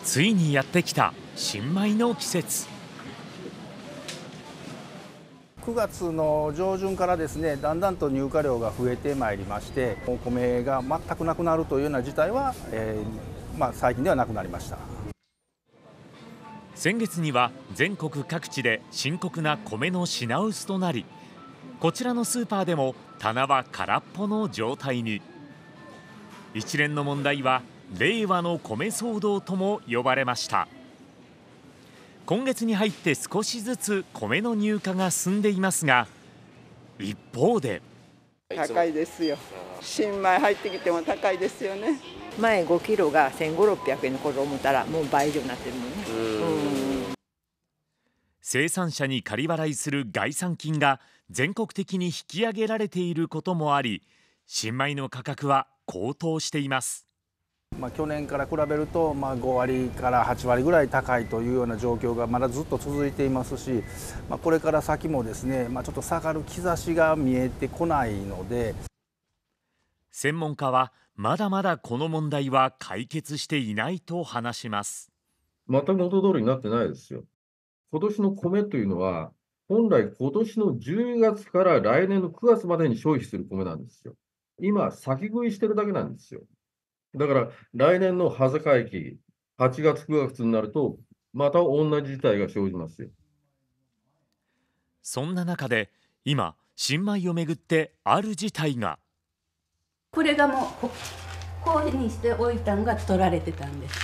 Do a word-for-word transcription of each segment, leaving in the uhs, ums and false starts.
ついにやってきた新米の季節。 くがつの上旬からですね、だんだんと入荷量が増えてまいりまして、お米が全くなくなるというような事態は、えーまあ、最近ではなくなりました。 先月には全国各地で深刻な米の品薄となり、こちらのスーパーでも棚は空っぽの状態に。一連の問題は令和の米騒動とも呼ばれました。今月に入って少しずつ米の入荷が進んでいますが、一方で高いですよ。新米入ってきても高いですよね。 前ごキロがせんごひゃくろっぴゃくえんの頃思ったらもう倍以上になってるもんね。うん、 生産者に仮払いする概算金が全国的に引き上げられていることもあり、新米の価格は高騰しています。 まあ、去年から比べると、まあ、ごわりからはちわりぐらい高いというような状況がまだずっと続いていますし、まあ、これから先もですね、まあ、ちょっと下がる兆しが見えてこないので、 専門家はまだまだこの問題は解決していないと話します。 全く元通りになってないですよ。今年の米というのは、本来今年のじゅうがつから来年のくがつまでに消費する米なんですよ。今、先食いしてるだけなんですよ。だから来年の端境期、はちがつ、くがつになると、また同じ事態が生じますよ。 そんな中で今、新米をめぐってある事態が。 これがもうここうにしておいたんが取られてたんです。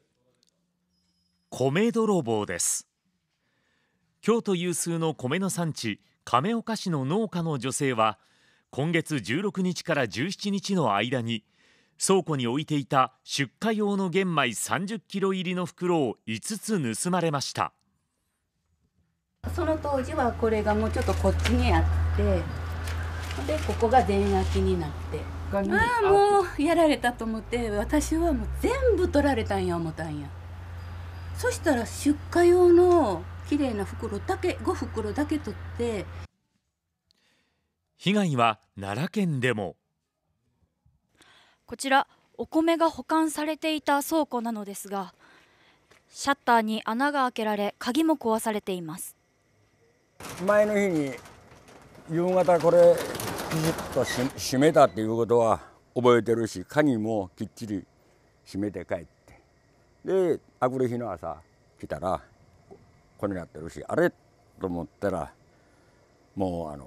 米泥棒です。京都有数の米の産地亀岡市の農家の女性は、今月じゅうろくにちからじゅうしちにちの間に倉庫に置いていた出荷用の玄米さんじゅっキロ入りの袋をいつつ盗まれました。 その当時はこれがもうちょっとこっちにあって、でここが全空きになって、ああもうやられたと思って、私はもう全部取られたんや思ったんや。そしたら出荷用のきれいな袋だけごふくろだけ取って。 被害は奈良県でも。 こちらお米が保管されていた倉庫なのですが、シャッターに穴が開けられ鍵も壊されています。 前の日に夕方これピシッと閉めたっていうことは覚えてるし、鍵もきっちり閉めて帰って、であくる日の朝来たらこれになってるし、あれと思ったらもうあの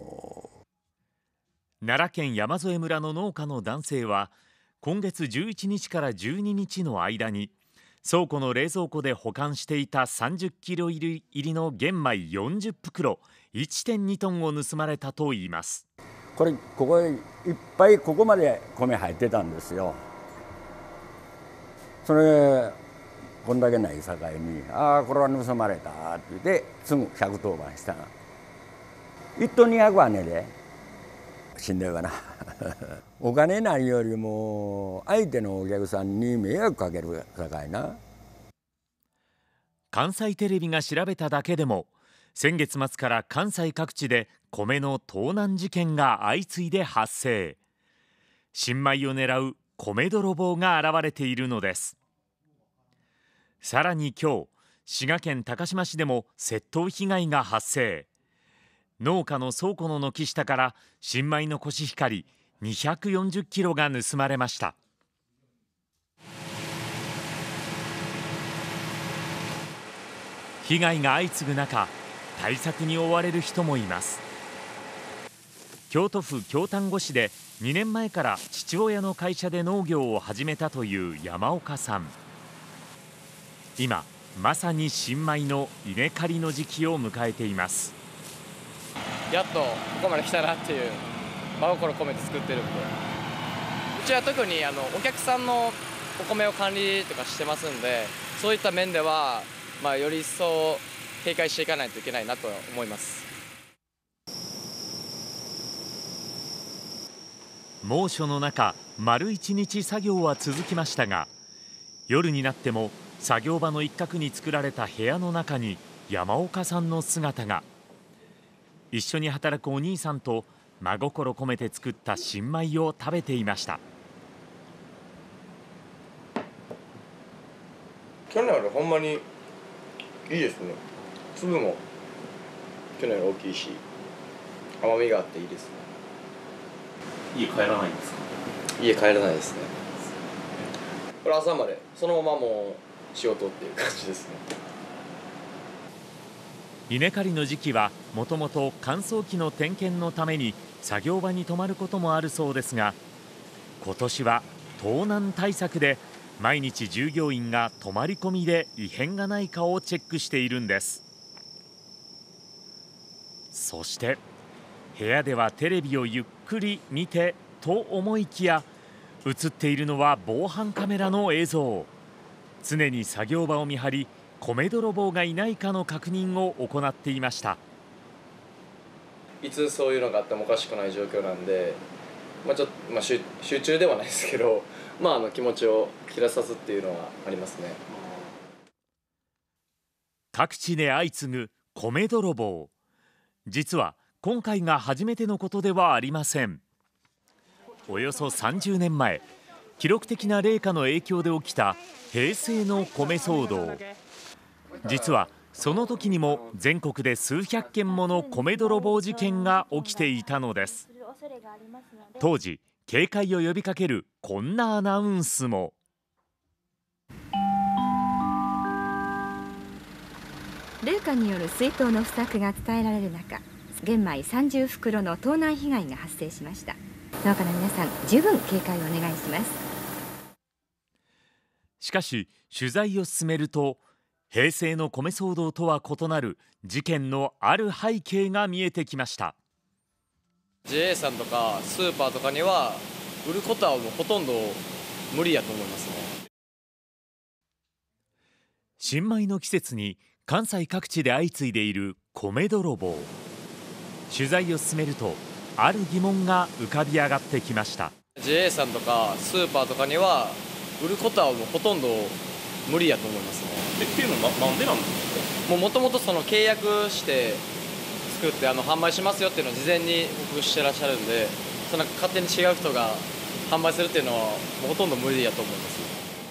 ー、奈良県山添村の農家の男性は、今月じゅういちにちからじゅうににちの間に倉庫の冷蔵庫で保管していたさんじゅっキロ入りの玄米よんじゅっぷくろ いってんにトンを盗まれたといいます。 これここいっぱいここまで米入ってたんですよ。それこんだけないさかいに、ああこれは盗まれたって言ってすぐひゃくとおばんした。いっトンにひゃくはねで死んでるかなお金ないよりも相手のお客さんに迷惑かけるさかいな。 関西テレビが調べただけでも、先月末から関西各地で米の盗難事件が相次いで発生。新米を狙う米泥棒が現れているのです。さらに今日、滋賀県高島市でも窃盗被害が発生。農家の倉庫の軒下から新米のコシヒカリにひゃくよんじゅっキロが盗まれました。被害が相次ぐ中、対策に追われる人もいます。京都府京丹後市でにねんまえから父親の会社で農業を始めたという山岡さん。今まさに新米の稲刈りの時期を迎えています。 やっとここまで来たなっていう真心込めて作ってるんで、うちは特にあのお客さんのお米を管理とかしてますんで、そういった面では、まあ、より一層警戒していかないといけないなと思います。 猛暑の中、丸一日作業は続きましたが、夜になっても作業場の一角に作られた部屋の中に山岡さんの姿が。一緒に働くお兄さんと真心込めて作った新米を食べていました。 去年よりほんまにいいですね。粒も去年より大きいし、甘みがあっていいですね。 家帰らないんですか？ 家帰らないですね。これ朝までそのままもう仕事っていう感じですね。 稲刈りの時期はもともと乾燥機の点検のために作業場に泊まることもあるそうですが、今年は盗難対策で毎日従業員が泊まり込みで異変がないかをチェックしているんです。そして部屋ではテレビをゆっくり見てと思いきや、映っているのは防犯カメラの映像。常に作業場を見張り、米泥棒がいないかの確認を行っていました。 いつそういうのがあってもおかしくない状況なんで、まあ、ちょっと、まあ、集中ではないですけど、まあ、あの気持ちを切らさずっていうのはありますね。 各地で相次ぐ米泥棒。実は今回が初めてのことではありません。およそさんじゅうねんまえ、記録的な冷夏の影響で起きた平成の米騒動。実はその時にも全国で数百件もの米泥棒事件が起きていたのです。当時警戒を呼びかけるこんなアナウンスも。 冷夏による水筒の不作が伝えられる中、玄米さんじゅうふくろの盗難被害が発生しました。農家の皆さん、十分警戒をお願いします。 しかし取材を進めると、平成の米騒動とは異なる事件のある背景が見えてきました。 ジェイエー さんとかスーパーとかには売ることはもうほとんど無理やと思いますね。 新米の季節に関西各地で相次いでいる米泥棒。取材を進めると、ある疑問が浮かび上がってきました。 ジェイエー さんとかスーパーとかには売ることはもうほとんど無理やと思いますね。 っていうのはなんでなんですか？もともとその契約して作ってあの販売しますよっていうのを事前に僕してらっしゃるんで、その勝手に違う人が販売するっていうのはもうほとんど無理やと思います。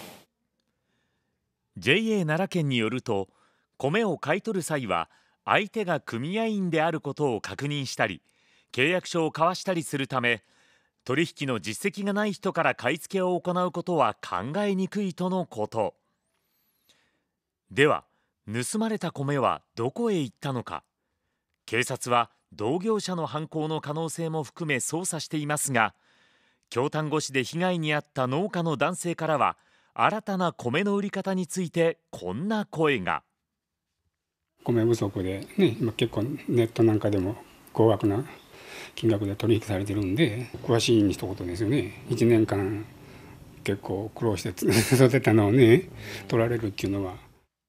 ジェイエー 奈良県によると、米を買い取る際は相手が組合員であることを確認したり、契約書を交わしたりするため、取引の実績がない人から買い付けを行うことは考えにくいとのこと。では盗まれた米はどこへ行ったのか。警察は同業者の犯行の可能性も含め捜査していますが、京丹後市で被害に遭った農家の男性からは、新たな米の売り方についてこんな声が。 米不足で、ね、今結構ネットなんかでも高額な金額で取引されてるんで、詳しいに一言ですよね。いちねんかん結構苦労して育てたのをね、取られるっていうのは。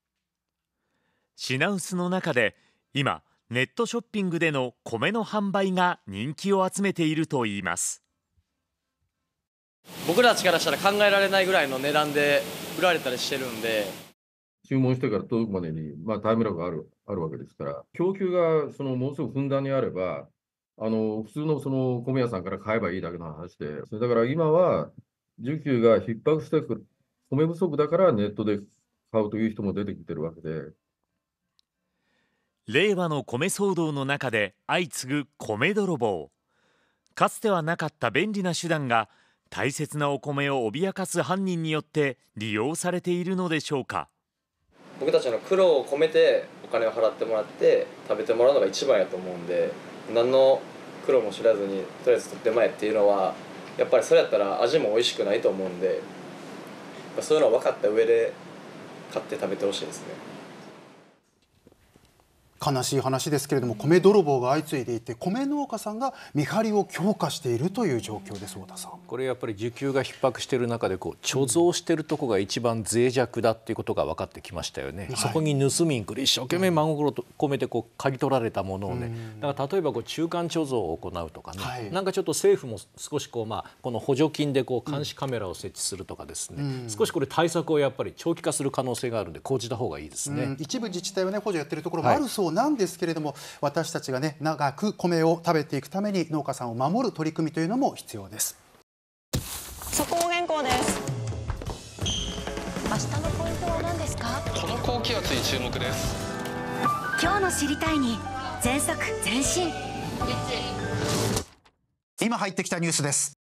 品薄の中で今ネットショッピングでの米の販売が人気を集めているといいます。 僕らからしたら考えられないぐらいの値段で売られたりしてるんで、 注文してから届くまでに、まあ、タイムラグがある、あるわけですから、供給がそのものすごくふんだんにあれば、あの普通のその米屋さんから買えばいいだけの話で、それだから今は需給が逼迫してくる、米不足だからネットで買うという人も出てきてるわけで。 令和の米騒動の中で相次ぐ米泥棒。かつてはなかった便利な手段が大切なお米を脅かす犯人によって利用されているのでしょうか。 僕たちの苦労を込めてお金を払ってもらって食べてもらうのが一番やと思うんで、何の苦労も知らずにとりあえず取ってまえっていうのは、やっぱりそれやったら味も美味しくないと思うんで、そういうのを分かった上で買って食べてほしいですね。 悲しい話ですけれども、米泥棒が相次いでいて、米農家さんが見張りを強化しているという状況です。太田さん、 これやっぱり需給が逼迫している中でこう貯蔵しているところが一番脆弱だっていうことが分かってきましたよね、はい、そこに盗みに来る、一生懸命真心と込めてこう刈り取られたものをね、だから例えばこう中間貯蔵を行うとかね、はい、なんかちょっと政府も少しこう、まあ、この補助金でこう監視カメラを設置するとかですね、うん、少しこれ対策をやっぱり長期化する可能性があるんで講じた方がいいですね、うん、 一部自治体はね補助やってるところもあるそうなんですけれども、はい、私たちがね長く米を食べていくために農家さんを守る取り組みというのも必要です。 速報原稿です。明日のイントは何ですか？ この高気圧に注目です。 今日の知りたいに全速前進。 今入ってきたニュースです。